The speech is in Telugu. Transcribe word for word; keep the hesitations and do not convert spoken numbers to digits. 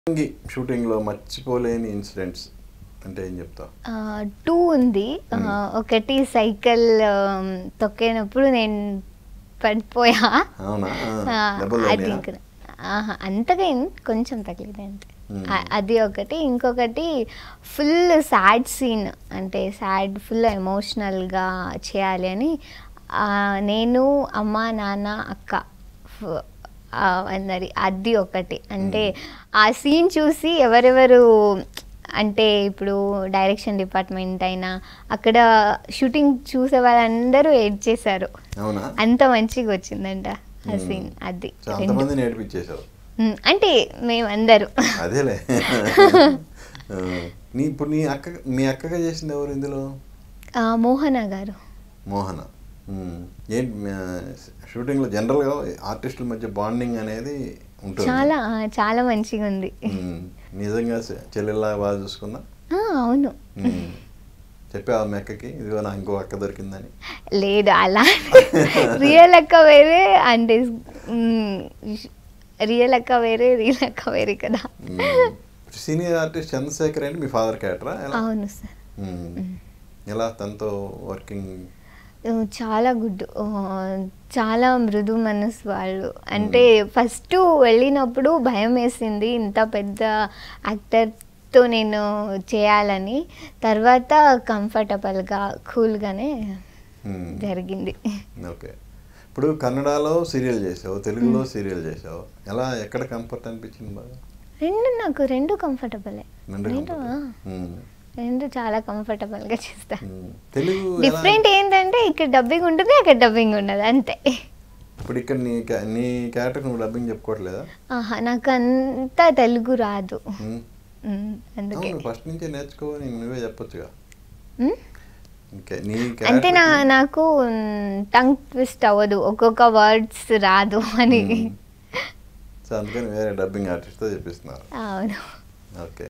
షూటింగ్ లో మర్చిపోలేని ఇన్సిడెంట్స్ అంటే ఏం చెప్తావు? టూ ఉంది. ఒకటి సైకిల్ తొక్కేనప్పుడు నేను పడిపోయా. అది అంతగా కొంచెం తగిలింది అంతే. అది ఒకటి. ఇంకొకటి ఫుల్ సాడ్ సీన్, అంటే సాడ్ ఫుల్ ఎమోషనల్గా చేయాలి అని నేను అమ్మ నాన్న అక్క అందరి అది ఒకటి. అంటే ఆ సీన్ చూసి ఎవరెవరు అంటే ఇప్పుడు డైరెక్షన్ డిపార్ట్మెంట్ అయినా అక్కడ షూటింగ్ చూసే వాళ్ళందరూ ఎడ్ చేశారు. అంత మంచిగా వచ్చిందంట ఆ సీన్. అది అంటే మేమందరూ అదేలే. నీ ఇప్పుడు నీ అక్క మీ అక్కగా చేసింది ఎవరు ఇందులో? మోహన గారు. మోహన ఏంటి షూటింగ్ లో జనరల్ గా ఆర్టిస్టుల మధ్య బాండింగ్ అనేది ఉంటుంది. చాలా చాలా మంచిగా ఉంది. నిజంగా చెల్లెల్లా బాగా చూసుకుందా? అవును. చెప్పా మీ అక్కకి ఇదిగో నా ఇంకో అక్క దొరికిందని? లేదు, అలా రియల్ అక్క వేరే అంటే రియల్ అక్క వేరే రియల్ అక్క వేరే కదా. సీనియర్ ఆర్టిస్ట్ చంద్రశేఖర్ అంటే మీ ఫాదర్ క్యారెక్టరా? అవును సార్. ఎలా తనతో వర్కింగ్? చాలా గుడ్, చాలా మృదు మనసు వాళ్ళు. అంటే ఫస్ట్ వెళ్ళినప్పుడు భయం వేసింది ఇంత పెద్ద యాక్టర్తో నేను చేయాలని. తర్వాత కంఫర్టబుల్గా కూల్గానే జరిగింది. ఓకే. ఇప్పుడు కన్నడలో సీరియల్ చేసావు, తెలుగులో సీరియల్ చేసావు, ఎలా ఎక్కడ కంఫర్ట్ అనిపించింది బాగా? రెండు నాకు రెండు కంఫర్టబులే. రెండు చాలా కంఫర్టబుల్గా చేస్తాను. డిఫరెంట్ ఏంటంటే ఇక్కడ డబ్బింగ్ ఉంటుంది, అక్కడ డబ్బింగ్ ఉండదు అంతే. ఇప్పుడు ఇక్కడ నీ నీ క్యారెక్టర్ నువ్వు డబ్బింగ్ చెప్పుకోవట్లేదా? ఆహా, నాకు అంతా తెలుగు రాదు. అందుకే ఫస్ట్ నుంచే నేర్చుకోని నువ్వే చెప్పొచ్చుగా. అంటే నా నాకు టంగ్ ట్విస్ట్ అవ్వదు, ఒక్కొక్క వర్డ్స్ రాదు అని. సో అందుకని వేరే డబ్బింగ్ ఆర్టిస్ట్తో చెప్పిస్తున్నారు. అవును. ఓకే.